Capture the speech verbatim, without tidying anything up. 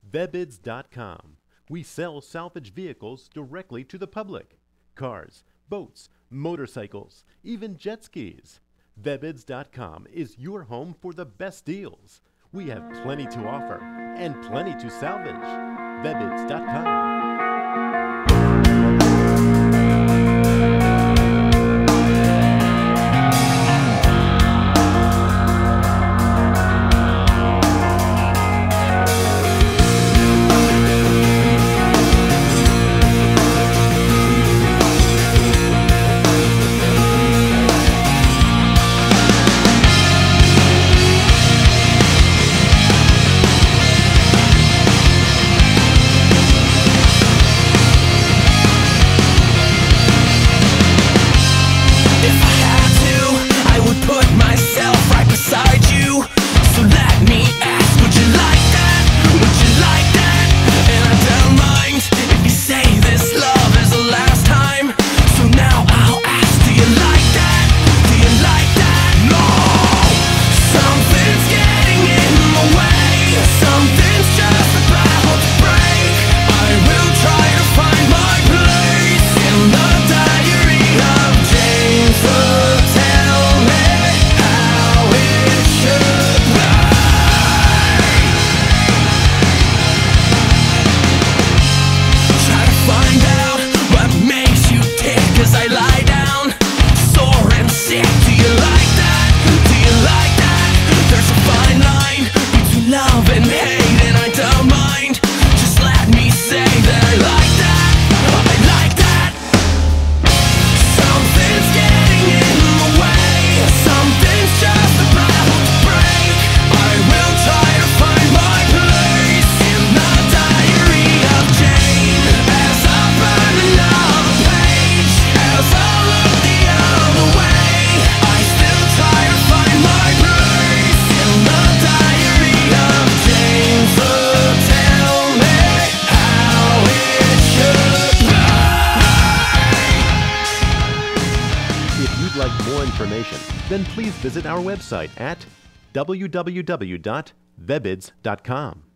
Vebids dot com. We sell salvage vehicles directly to the public. Cars, boats, motorcycles, even jet skis. Vebids dot com is your home for the best deals. We have plenty to offer and plenty to salvage. Vebids dot com. More information, then please visit our website at w w w dot vebids dot com.